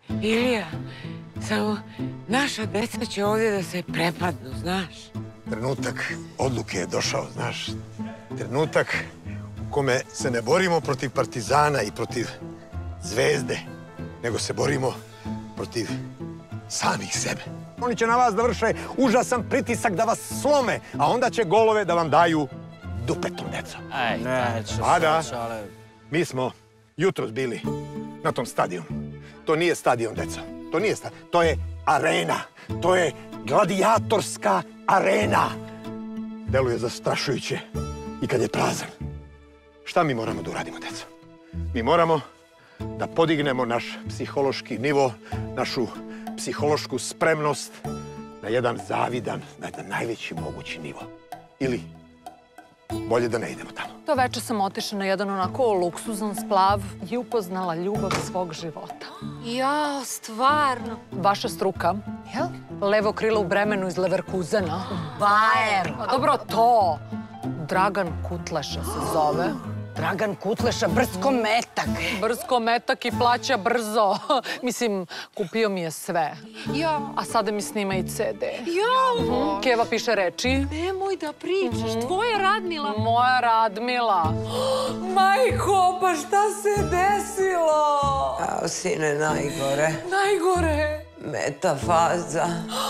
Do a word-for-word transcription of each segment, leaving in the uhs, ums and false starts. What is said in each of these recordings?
Ilija, samo naša deca će ovdje da se prepadnu, znaš. Trenutak odluke je došao, znaš. Trenutak u kome se ne borimo protiv Partizana i protiv Zvezde, nego se borimo protiv samih sebe. Oni će na vas da vrše užasan pritisak da vas slome, a onda će golove da vam daju dupetom, deco. Aj, neće se, A da, ale... mi smo jutros bili na tom stadionu. To nije stadion, deco. To nije stadion. To je arena. To je gladijatorska arena. Deluje zastrašujuće i kad je prazan. Šta mi moramo da uradimo, deco? Mi moramo da podignemo naš psihološki nivo, našu psihološku spremnost na jedan zavidan, na jedan najveći mogući nivo. Ili bolje da ne idemo tamo. To veče sam otišla na jedan onako luksuzan splav i upoznala ljubav svog života. Ja, stvarno. Vaša struka, Jel? levo krilo u Bremenu iz Leverkusena. Bajer. A dobro, to. Dragan Kutleša se zove. Dragan Kutleša, brsko metak. Brsko metak i plaća brzo. Mislim, kupio mi je sve. Ja. A sada mi snima i ce de. Ja. Keva piše reči. Nemoj da pričaš, tvoja Radmila. Moja Radmila. Majko, pa šta se desilo? A, sine, najgore. Najgore. Metafaza.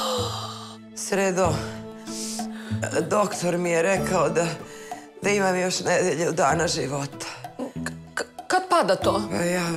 Sredo, doktor mi je rekao da, da imam još nedelju dana života. Kad pada to? Pa ja,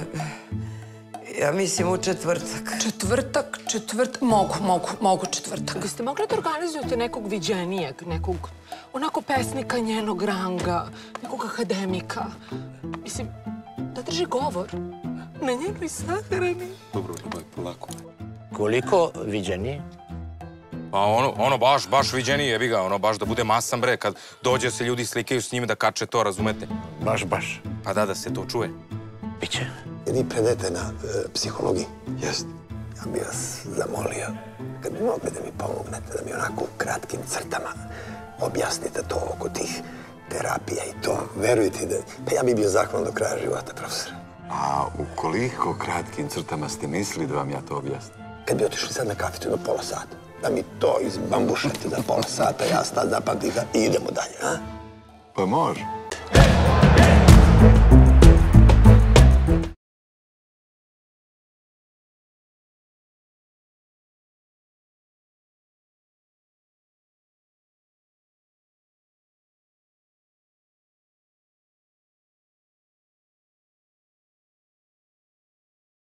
ja mislim u četvrtak. Četvrtak, četvrtak, mogu, mogu, mogu četvrtak. Biste mogli da organizujete nekog viđenijeg, nekog onako pesnika njenog ranga, nekog akademika. Mislim, da drži govor na njenoj sahrani. Dobro, Ljubaj, polako. Koliko viđenije? Pa ono, ono baš, baš viđenije, jebi ga, ono baš da bude masan bre, kad dođe se ljudi slikaju s njime da kače to, razumete? Baš, baš. Pa da, da se to čuje. Biće. Vi predajete na psihologiji? Jest. Ja bih vas zamolio, kad bi mogli da mi pomognete, da mi onako u kratkim crtama objasnite to oko tih terapija i to. Verujte da... Pa ja bih bio zahvalan do kraja života, profesor. A u koliko kratkim crtama ste mislili da vam ja to objasnim? Kad bi otišli sad na kaficu do pola sata, da mi to izbambušete za pola sata, ja sad zapamtim ga i idemo dalje, a? Pa može.